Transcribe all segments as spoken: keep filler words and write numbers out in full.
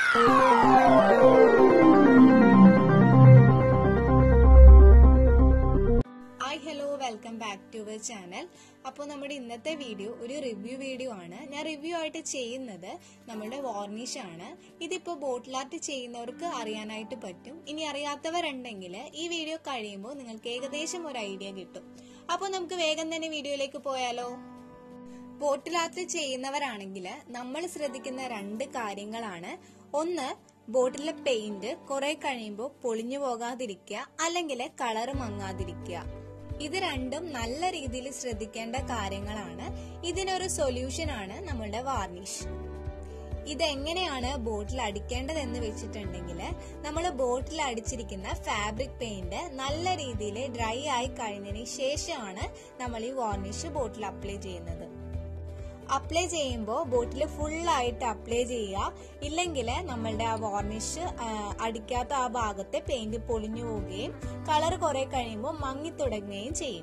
Hi hello welcome back to our channel. അപ്പോൾ നമ്മുടെ ഇന്നത്തെ വീഡിയോ ഒരു റിവ്യൂ വീഡിയോ ആണ്. ഞാൻ റിവ്യൂ ആയിട്ട് ചെയ്യുന്നത് നമ്മുടെ വാർണിഷ് ആണ്. ഇതിപ്പോൾ ബോട്ടിൽ ആർട്ട് ചെയ്യുന്നവർക്ക് അറിയാനായിട്ട് പറ്റും. ഇനി അറിയാത്തവരുണ്ടെങ്കിൽ ഈ വീഡിയോ കഴിയുമ്പോൾ നിങ്ങൾക്ക് ഏകദേശം ഒരു ഐഡിയ കിട്ടും. അപ്പോൾ നമുക്ക് വേഗം തന്നെ വീഡിയോയിലേക്ക് പോയാലോ. ബോട്ടിൽ ആർട്ട് ചെയ്യുന്നവരാണെങ്കിൽ നമ്മൾ ശ്രദ്ധിക്കുന്ന രണ്ട് കാര്യങ്ങളാണ്. ഒന്ന്, ബോട്ടിലെ പെയിന്റ് കുറെ കഴിയുമ്പോൾ പൊളിഞ്ഞു പോകാതിരിക്കുക, അല്ലെങ്കിൽ കളർ മങ്ങാതിരിക്കുക. ഇത് രണ്ടും നല്ല രീതിയിൽ ശ്രദ്ധിക്കേണ്ട കാര്യങ്ങളാണ്. ഇതിനൊരു സൊല്യൂഷൻ ആണ് നമ്മളുടെ വാർണിഷ്. ഇതെങ്ങനെയാണ് ബോട്ടിൽ അടിക്കേണ്ടതെന്ന് വെച്ചിട്ടുണ്ടെങ്കിൽ, നമ്മൾ ബോട്ടിൽ അടിച്ചിരിക്കുന്ന ഫാബ്രിക് പെയിന്റ് നല്ല രീതിയിൽ ഡ്രൈ ആയി കഴിഞ്ഞതിന് ശേഷമാണ് നമ്മൾ ഈ വാർണിഷ് ബോട്ടിൽ അപ്ലൈ ചെയ്യുന്നത്. അപ്ലൈ ചെയ്യുമ്പോൾ ബോട്ടിൽ ഫുള്ളായിട്ട് അപ്ലൈ ചെയ്യുക, ഇല്ലെങ്കിൽ നമ്മളുടെ ആ വാർണിഷ് അടിക്കാത്ത ആ ഭാഗത്തെ പെയിന്റ് പൊളിഞ്ഞു പോവുകയും കളർ കുറെ കഴിയുമ്പോൾ മങ്ങി തുടങ്ങുകയും ചെയ്യും.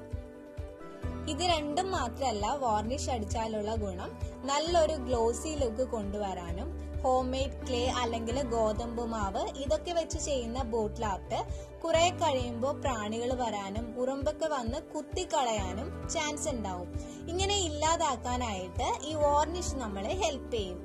ഇത് രണ്ടും മാത്രമല്ല വാർണിഷ് അടിച്ചാലുള്ള ഗുണം, നല്ലൊരു ഗ്ലോസി ലുക്ക് കൊണ്ടുവരാനും ഹോം മെയ്ഡ് ക്ലേ അല്ലെങ്കിൽ ഗോതമ്പ് മാവ് ഇതൊക്കെ വെച്ച് ചെയ്യുന്ന ബോട്ടിൽ ആർട്ട് കുറെ കഴിയുമ്പോൾ പ്രാണികൾ വരാനും ഉറുമ്പൊക്കെ വന്ന് കുത്തിക്കളയാനും ചാൻസ് ഉണ്ടാവും. ഇങ്ങനെ ഇല്ലാതാക്കാനായിട്ട് ഈ വാർണിഷ് നമ്മളെ ഹെൽപ്പ് ചെയ്യും.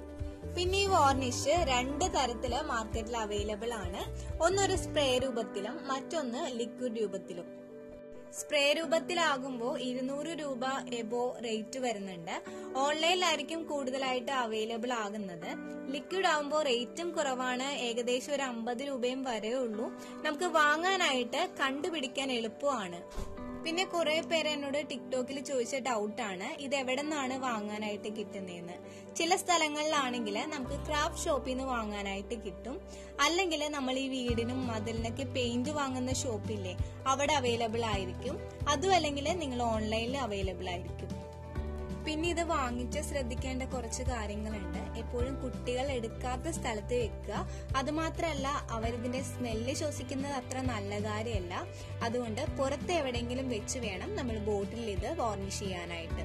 പിന്നെ ഈ വാർണിഷ് രണ്ട് തരത്തില് മാർക്കറ്റിൽ അവൈലബിൾ ആണ്. ഒന്നൊരു സ്പ്രേ രൂപത്തിലും മറ്റൊന്ന് ലിക്വിഡ് രൂപത്തിലും. സ്പ്രേ രൂപത്തിലാകുമ്പോൾ ഇരുന്നൂറ് രൂപ എബോ റേറ്റ് വരുന്നുണ്ട്. ഓൺലൈനിലായിരിക്കും കൂടുതലായിട്ട് അവൈലബിൾ ആകുന്നത്. ലിക്വിഡ് ആകുമ്പോൾ റേറ്റും കുറവാണ്, ഏകദേശം ഒരു അമ്പത് രൂപയും വരെ ഉള്ളൂ. നമുക്ക് വാങ്ങാനായിട്ട് കണ്ടുപിടിക്കാൻ എളുപ്പമാണ്. പിന്നെ കുറെ പേര് എന്നോട് ടിക്ടോക്കിൽ ചോദിച്ച ഡൗട്ടാണ്, ഇത് എവിടെ നിന്നാണ് വാങ്ങാനായിട്ട് കിട്ടുന്നതെന്ന്. ചില സ്ഥലങ്ങളിലാണെങ്കിൽ നമുക്ക് ക്രാഫ്റ്റ് ഷോപ്പിൽ നിന്ന് വാങ്ങാനായിട്ട് കിട്ടും, അല്ലെങ്കിൽ നമ്മൾ ഈ വീടിനും മതിലിനൊക്കെ പെയിന്റ് വാങ്ങുന്ന ഷോപ്പില്ലേ അവിടെ അവൈലബിൾ ആയിരിക്കും. അതും അല്ലെങ്കിൽ നിങ്ങൾ ഓൺലൈനിൽ അവൈലബിൾ ആയിരിക്കും. പിന്നെ ഇത് വാങ്ങിച്ച് ശ്രദ്ധിക്കേണ്ട കുറച്ച് കാര്യങ്ങളുണ്ട്. എപ്പോഴും കുട്ടികൾ എടുക്കാത്ത സ്ഥലത്ത് വെക്കുക. അതുമാത്രമല്ല, അവരിതിന്റെ സ്മെല്ല് ശ്വസിക്കുന്നത് അത്ര നല്ല കാര്യമല്ല. അതുകൊണ്ട് പുറത്ത് എവിടെയെങ്കിലും വെച്ച് വേണം നമ്മൾ ബോട്ടിൽ ഇത് വാർണിഷ് ചെയ്യാനായിട്ട്.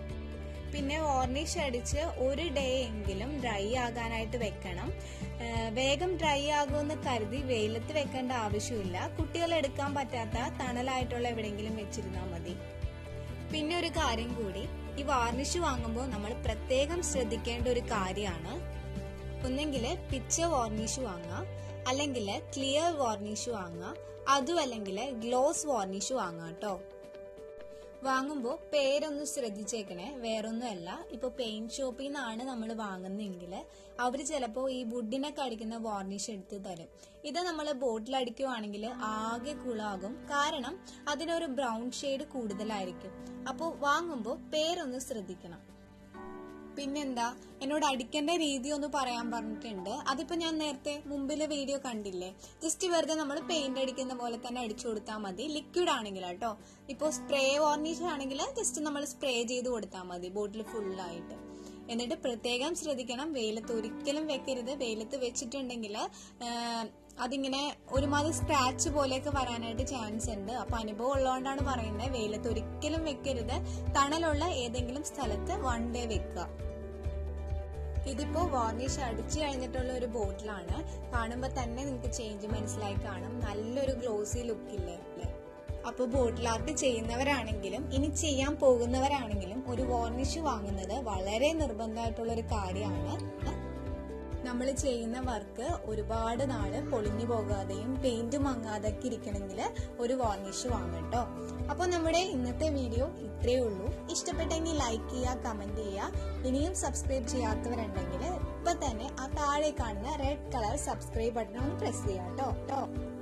പിന്നെ വാർണിഷ് അടിച്ച് ഒരു ഡേ എങ്കിലും ഡ്രൈ ആകാനായിട്ട് വെക്കണം. വേഗം ഡ്രൈ ആകുമെന്ന് കരുതി വെയിലത്ത് വെക്കേണ്ട ആവശ്യമില്ല. കുട്ടികൾ എടുക്കാൻ പറ്റാത്ത തണലായിട്ടുള്ള എവിടെയെങ്കിലും വെച്ചിരുന്നാൽ മതി. പിന്നെ ഒരു കാര്യം കൂടി, ഈ വാർണിഷ് വാങ്ങുമ്പോൾ നമ്മൾ പ്രത്യേകം ശ്രദ്ധിക്കേണ്ട ഒരു കാര്യമാണ്, ഒന്നെങ്കിൽ പിക്ചർ വാർണിഷ് വാങ്ങുക, അല്ലെങ്കിൽ ക്ലിയർ വാർണിഷ് വാങ്ങുക, അതും അല്ലെങ്കിൽ ഗ്ലോസ് വാർണിഷ് വാങ്ങാം കേട്ടോ. വാങ്ങുമ്പോൾ പേരൊന്ന് ശ്രദ്ധിച്ചേക്കണേ, വേറൊന്നുമല്ല. ഇപ്പൊ പെയിന്റ് ഷോപ്പിൽ നിന്നാണ് നമ്മൾ വാങ്ങുന്നതെങ്കിൽ അവർ ചിലപ്പോൾ ഈ വുഡിനൊക്കെ അടിക്കുന്ന വാർണിഷ് എടുത്ത് തരും. ഇത് നമ്മൾ ബോട്ടിൽ അടിക്കുവാണെങ്കിൽ ആകെ കുളാകും, കാരണം അതിനൊരു ബ്രൗൺ ഷെയ്ഡ് കൂടുതലായിരിക്കും. അപ്പോൾ വാങ്ങുമ്പോൾ പേരൊന്ന് ശ്രദ്ധിക്കണം. പിന്നെന്താ, എന്നോട് അടിക്കേണ്ട രീതി ഒന്ന് പറയാൻ പറഞ്ഞിട്ടുണ്ട്. അതിപ്പോ ഞാൻ നേരത്തെ മുമ്പിലെ വീഡിയോ കണ്ടില്ലേ, ജസ്റ്റ് വെറുതെ നമ്മൾ പെയിന്റ് അടിക്കുന്ന പോലെ തന്നെ അടിച്ചു കൊടുത്താൽ മതി. ലിക്വിഡ് ആണെങ്കിൽ കേട്ടോ. ഇപ്പൊ സ്പ്രേ വാർണിഷ് ആണെങ്കിൽ ജസ്റ്റ് നമ്മൾ സ്പ്രേ ചെയ്ത് കൊടുത്താൽ മതി ബോട്ടിൽ ഫുള്ളായിട്ട്. എന്നിട്ട് പ്രത്യേകം ശ്രദ്ധിക്കണം, വെയിലത്ത് ഒരിക്കലും വെക്കരുത്. വെയിലത്ത് വെച്ചിട്ടുണ്ടെങ്കിൽ അതിങ്ങനെ ഒരുമാതിരി സ്ക്രാച്ച് പോലെയൊക്കെ വരാനായിട്ട് ചാൻസ് ഉണ്ട്. അപ്പൊ അനുഭവം ഉള്ളതുകൊണ്ടാണ് പറയുന്നത്, വെയിലത്ത് ഒരിക്കലും വെക്കരുത്. തണലുള്ള ഏതെങ്കിലും സ്ഥലത്ത് വൺ ഡേ വെക്കുക. ഇതിപ്പോ വാർണിഷ് അടിച്ചു കഴിഞ്ഞിട്ടുള്ള ഒരു ബോട്ടിലാണ്. കാണുമ്പോ തന്നെ നിങ്ങൾക്ക് ചേഞ്ച് മനസ്സിലായി കാണും. നല്ലൊരു ഗ്ലോസി ലുക്കില്ലേ. അപ്പൊ ബോട്ടിൽ ആർട്ട് ചെയ്യുന്നവരാണെങ്കിലും ഇനി ചെയ്യാൻ പോകുന്നവരാണെങ്കിലും ഒരു വാർണിഷ് വാങ്ങുന്നത് വളരെ നിർബന്ധമായിട്ടുള്ള ഒരു കാര്യമാണ്. നമ്മൾ ചെയ്യുന്ന വർക്ക് ഒരുപാട് നാള് പൊളിഞ്ഞു പോകാതെയും പെയിന്റ് മങ്ങാതൊക്കെ ഇരിക്കണമെങ്കിൽ ഒരു വാർണിഷ് വാങ്ങട്ടോ. അപ്പൊ നമ്മുടെ ഇന്നത്തെ വീഡിയോ ഇത്രയേ ഉള്ളൂ. ഇഷ്ടപ്പെട്ടെങ്കിൽ ലൈക്ക് ചെയ്യുക, കമന്റ് ചെയ്യുക. ഇനിയും സബ്സ്ക്രൈബ് ചെയ്യാത്തവരുണ്ടെങ്കിൽ ഇപ്പൊ തന്നെ ആ താഴെ കാണുന്ന റെഡ് കളർ സബ്സ്ക്രൈബ് ബട്ടൺ ഒന്ന് പ്രസ് ചെയ്യാം കേട്ടോ.